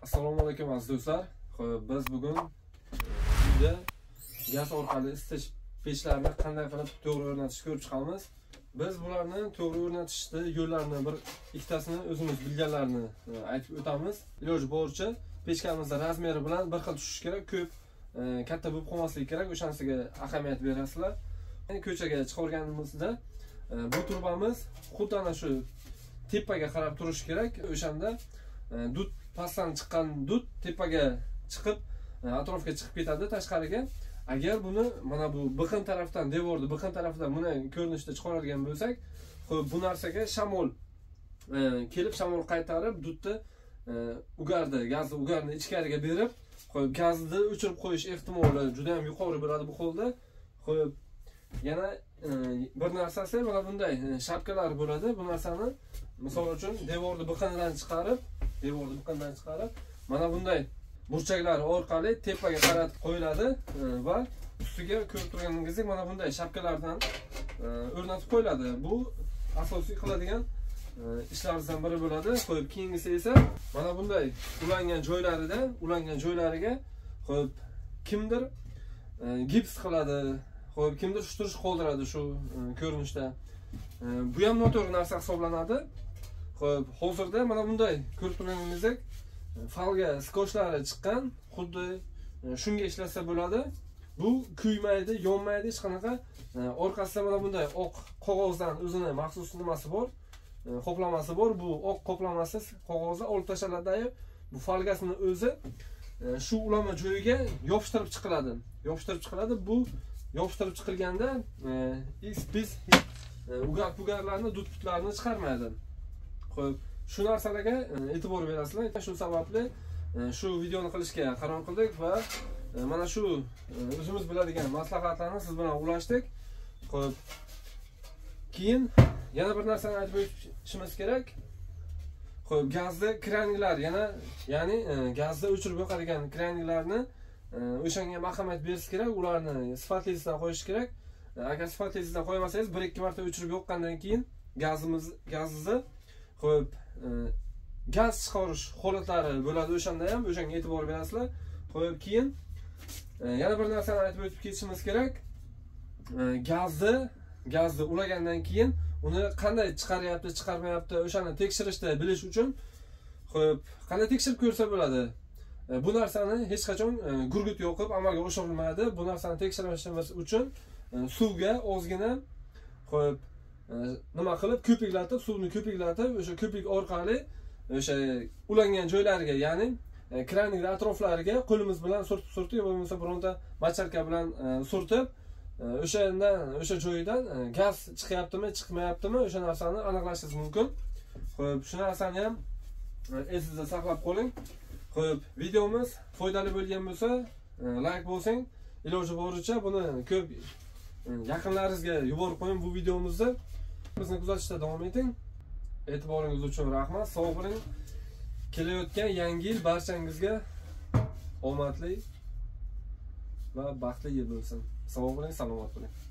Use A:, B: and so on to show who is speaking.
A: Assalomu alaykum aziz do'stlar. Xo'p, biz bugun uyda gaz orqali isitish pechlarini qanday qilib to'g'ri o'rnatishni ko'rib chiqamiz. Biz bularni to'g'ri o'rnatishni yo'llarini bir ikkitasini o'zimiz bilganlarini aytib o'tamiz. Iloji boricha pechkamizning razmeri bilan bir xil tushishi kerak, ko'p katta bo'lib qolmasligi kerak. O'shanisiga ahamiyat berasizlar. Ko'chaga chiqarganimizda bu turbamiz xuddi ana shu tepaga qarab turishi kerak. O'shanda dud pastdan chiqqan dud tepaga chiqib atrofga chiqib ketadi tashqariga. Agar buni mana bu biqin tarafdan, devorni biqin tarafidan buni ko'rinishda chiqaradigan bo'lsak, xo'p, bu narsaga shamol kelib, shamol qaytarib dudni ugardi, gazni ugarni ichkariga berib, xo'p, gazni o'chirib qo'yish ehtimoli juda ham yuqori bo'ladi bu holda. Xo'p, yana bir narsasi mana bunday shapkalar bo'ladi. Bu narsani misol uchun devorni biqinidan chiqarib, mana bunday burchaklar orqali tepaga qaratib qo'yiladi va ustiga ko'rib turganingizdek mana bunday shapkalardan o'rnatib qo'yiladi. Bu asosiy qiladigan ishlarimizdan biri bo'ladi. Qo'yib, keyingisi esa mana bunday ulangan joylariga qo'yib, kimdir gips qiladi, qo'yib, kimdir shuttirish qoldiradi shu ko'rinishda. Bu ham noto'g'ri narsa hisoblanadi. Xo'p, hozirda mana bunday ko'rib turganingizdek falga skotchlari chiqqan, xuddi shunga ishlasa bo'ladi. Bu kuymaydi, yonmaydi, hech qanaqa. Orqasida mana bunday oq qog'ozdan o'zini maxsus nimasi bor, qoplamasi bor. Bu oq qoplamasi qog'ozda olib tashaladagi bu falgasini o'zi shu ulama joyiga yopishtirib chiqiladi. Bu yopishtirib chiqilganda biz ugarlarni, dud-putlarni chiqarmaydi. Xo'p, shu narsalarga e'tibor berasizlar. Shu sababli shu videoni qilishga qaror qildik va mana shu o'zimiz biladigan maslahatlarni siz bilan ulashdik. Xo'p, keyin yana bir narsani aytib o'tishimiz kerak. Xo'p, gazni kranlar, ya'ni gazni o'chirib yoqadigan kranlarni o'shanga ham ahamiyat berish kerak, ularni sifatlisidan qo'yish kerak. Agar sifatlisidan qo'ymasangiz, 1-2 marta o'chirib yoqqandan keyin gazni qo'yib, gaz chiqarish holatlari bo'ladi. O'shanda ham o'shanga e'tibor berasizlar. Qo'yib, keyin yana bir narsani aytib o'tib ketishimiz kerak. Gazni ulagandan keyin uni qanday chiqaryapti, chiqarmayapti, o'shani tekshirishda bilish uchun qo'yib, qanday tekshirib ko'rsa bo'ladi. Bu narsani hech qachon gurgut yoqib amalga oshirilmaydi. Bu narsani tekshirishimiz uchun suvga ozgina qo'yib, nima qilib suvni ko'piklatib, o'sha ko'pik orqali o'sha ulangan joylariga, ya'ni kranning atroflariga qo'limiz bilan surtib bo'lmasa bironta macharka bilan surtib, o'sha joyidan gaz chiqyaptimi, chiqmayaptimi, o'sha narsani aniqlashingiz mumkin. Xo'p, shu narsani ham esingizda saqlab qo'ying. Xo'p, videomiz foydali bo'lgan bo'lsa, like bo'lsang, iloji boricha buni ko'p yaqinlaringizga yuborib qo'ying bu videomizni. Bizni kuzatishda davom eting. E'tiboringiz uchun rahmat. Sog' bo'ling. Kelayotgan yangi yil barchangizga omadli va baxtli yil bo'lsin. Sog' bo'ling, salomat bo'ling.